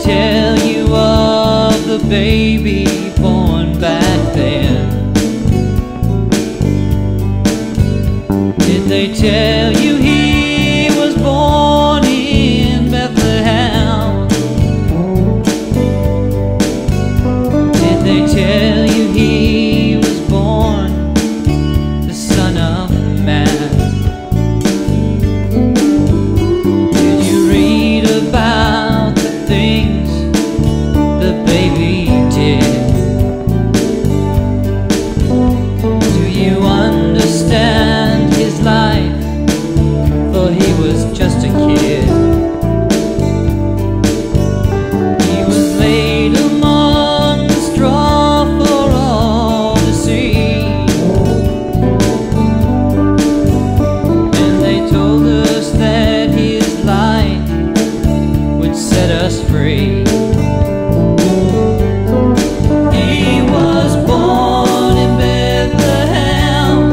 tell you of the baby born back then? Did they tell you he was born in Bethlehem? Did they tell you he was born the Son of Man? Did you read about the things the baby did? Do you understand his life? For he was just a kid. He was laid among the straw for all to see, and they told us that his light would set us free. He was born in Bethlehem,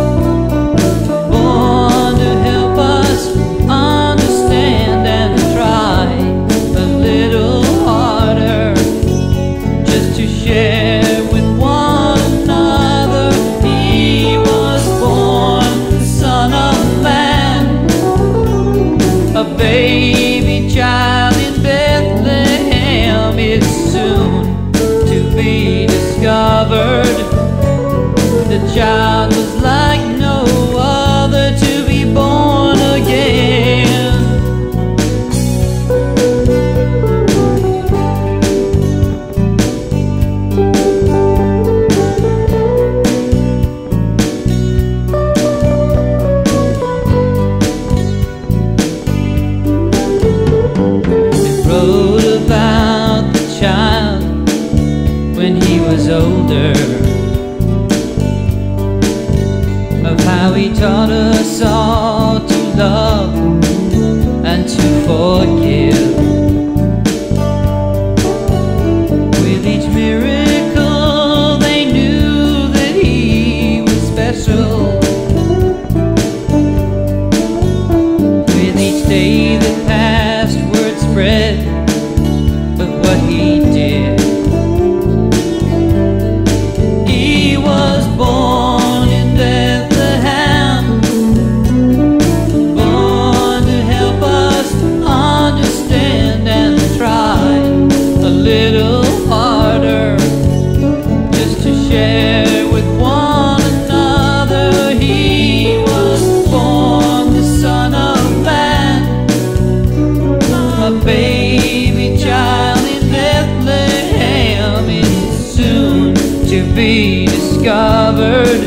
born to help us understand and try a little harder, just to share with one another. He was born the Son of Man, a baby child in Bethlehem is soon to be discovered. The child was like no other to be born again. It wrote about the child when he was older, of how he taught us all to love and to forgive. With each miracle they knew that he was special. With each day that passed, word spread of what he did. He was born in Bethlehem, born to help us understand and try a little harder, just to share with one another. He was born the Son of Man, a baby child in Bethlehem is soon to be discovered.